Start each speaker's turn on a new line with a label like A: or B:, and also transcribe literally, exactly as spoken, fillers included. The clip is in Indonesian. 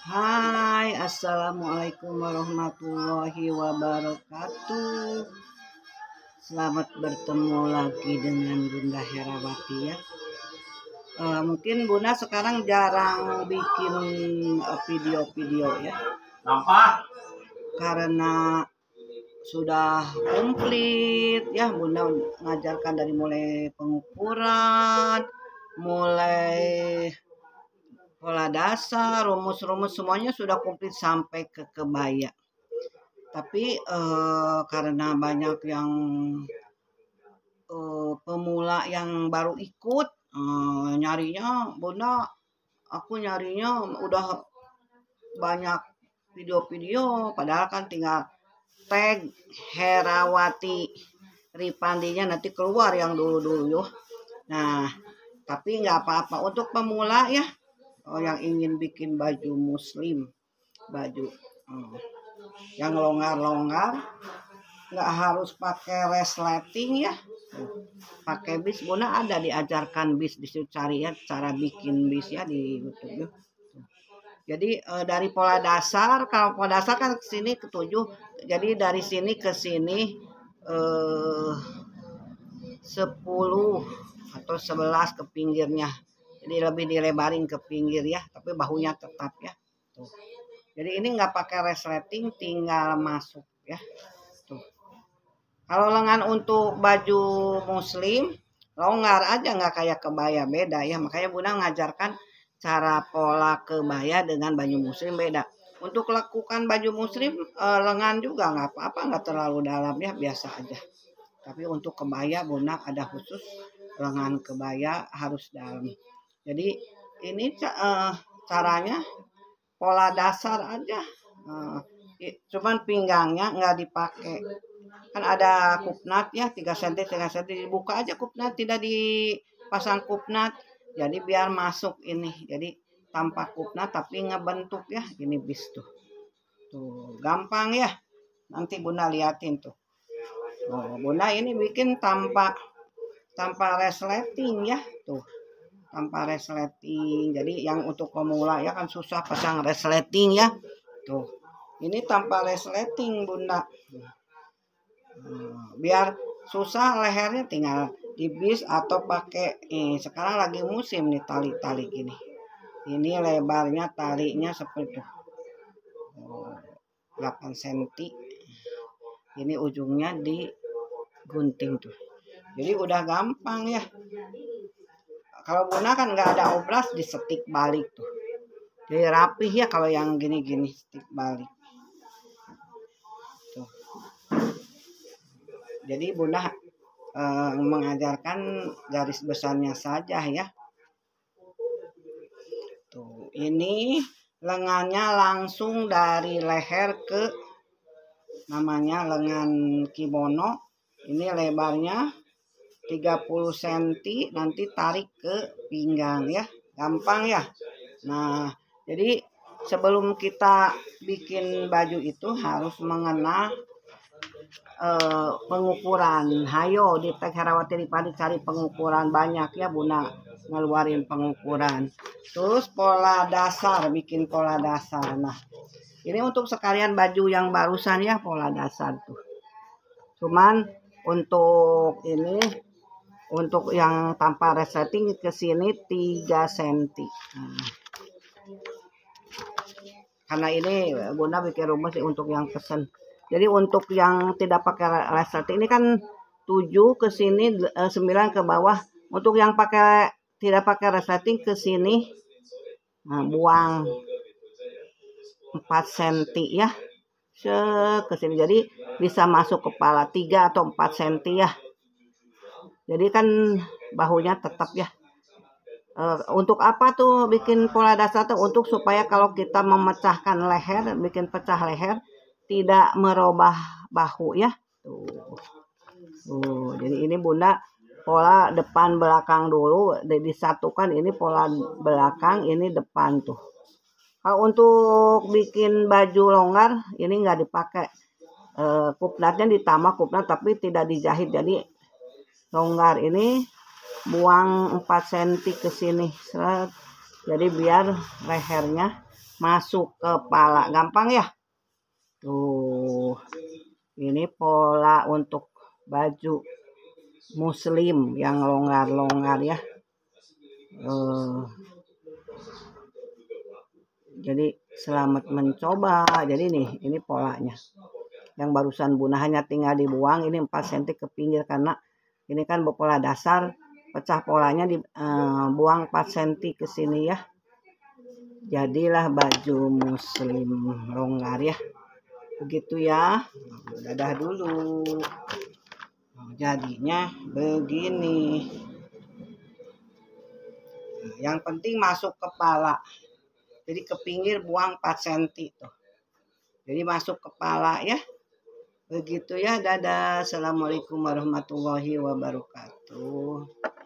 A: Hai, assalamualaikum warahmatullahi wabarakatuh. Selamat bertemu lagi dengan Bunda Herawati ya. E, mungkin Bunda sekarang jarang bikin video-video ya.
B: Kenapa?
A: Karena sudah komplit ya. Bunda mengajarkan dari mulai pengukuran, mulai pola dasar, rumus-rumus semuanya sudah komplit sampai ke kebaya. Tapi eh, karena banyak yang eh, pemula yang baru ikut, eh, nyarinya Bunda, aku nyarinya udah banyak video-video, padahal kan tinggal tag Herawati Ripandinya nanti keluar yang dulu-dulu yuk. Nah, tapi nggak apa-apa untuk pemula ya. Oh, yang ingin bikin baju muslim, baju hmm, yang longgar-longgar, nggak harus pakai resleting ya, pakai bis. Bunda ada diajarkan bis, disitu cari ya cara bikin bis ya di YouTube. Jadi eh, dari pola dasar, kalau pola dasar kan ke sini ke tujuh, jadi dari sini ke sini eh, sepuluh atau sebelas ke pinggirnya. Jadi lebih dilebarin ke pinggir ya, tapi bahunya tetap ya. Tuh. Jadi ini nggak pakai resleting, tinggal masuk ya. Tuh. Kalau lengan untuk baju muslim, longgar aja nggak kayak kebaya, beda ya. Makanya Bunda ngajarkan cara pola kebaya dengan baju muslim beda. Untuk lakukan baju muslim, eh, lengan juga nggak apa-apa, nggak terlalu dalam ya, biasa aja. Tapi untuk kebaya Bunda ada khusus lengan kebaya harus dalam. Jadi ini uh, caranya pola dasar aja, uh, cuman pinggangnya nggak dipakai. Kan ada kupnat ya, tiga sentimeter tiga sentimeter, dibuka aja kupnat, tidak dipasang kupnat. Jadi biar masuk ini, jadi tanpa kupnat tapi ngebentuk ya, ini bis tuh. Tuh, gampang ya. Nanti Bunda liatin tuh. Oh, Bunda ini bikin tanpa tanpa resleting ya, tuh. Tanpa resleting. Jadi yang untuk pemula ya kan susah pasang resleting ya. Tuh. Ini tanpa resleting Bunda. Biar susah lehernya tinggal dibis atau pakai eh, sekarang lagi musim nih tali-tali gini. Ini lebarnya talinya seperti itu. delapan sentimeter. Ini ujungnya digunting tuh. Jadi udah gampang ya. Kalau Bunda kan nggak ada obras, disetik balik tuh. Jadi rapih ya kalau yang gini-gini setik balik. Tuh. Jadi Bunda eh, mengajarkan garis besarnya saja ya. Tuh, ini lengannya langsung dari leher ke namanya lengan kimono. Ini lebarnya tiga puluh sentimeter, nanti tarik ke pinggang ya, gampang ya. Nah, jadi sebelum kita bikin baju itu harus mengenal eh, pengukuran. Hayo di tag Herawati Ripandi cari pengukuran banyak ya Bunda, ngeluarin pengukuran. Terus pola dasar, bikin pola dasar. Nah, ini untuk sekalian baju yang barusan ya, pola dasar tuh. Cuman untuk ini, untuk yang tanpa resleting ke sini tiga sentimeter. Nah. Karena ini Bunda bikin rumus untuk yang pesen. Jadi untuk yang tidak pakai resleting ini kan tujuh ke sini, sembilan ke bawah. Untuk yang pakai tidak pakai resleting ke sini, nah, buang empat sentimeter ya. Ke sini, jadi bisa masuk kepala tiga atau empat sentimeter ya. Jadi kan bahunya tetap ya. E, untuk apa tuh bikin pola dasar tuh? Untuk supaya kalau kita memecahkan leher, bikin pecah leher, tidak merubah bahu ya. Tuh. Tuh, jadi ini Bunda pola depan belakang dulu disatukan, ini pola belakang, ini depan tuh. Kalau untuk bikin baju longgar ini nggak dipakai. E, kupnatnya ditambah kupnat tapi tidak dijahit, jadi longgar ini buang empat sentimeter ke sini. Jadi biar lehernya masuk kepala. Gampang ya? Tuh. Ini pola untuk baju muslim yang longgar-longgar ya. Uh, jadi selamat mencoba. Jadi nih, ini polanya. Yang barusan Bunda hanya tinggal dibuang, ini empat sentimeter ke pinggir karena ini kan pola dasar, pecah polanya dibuang uh, empat sentimeter ke sini ya. Jadilah baju muslim longgar ya. Begitu ya. Dadah dulu. Jadinya begini. Yang penting masuk kepala. Jadi ke pinggir buang empat sentimeter tuh. Jadi masuk kepala ya. Begitu ya. Dadah. Assalamualaikum warahmatullahi wabarakatuh.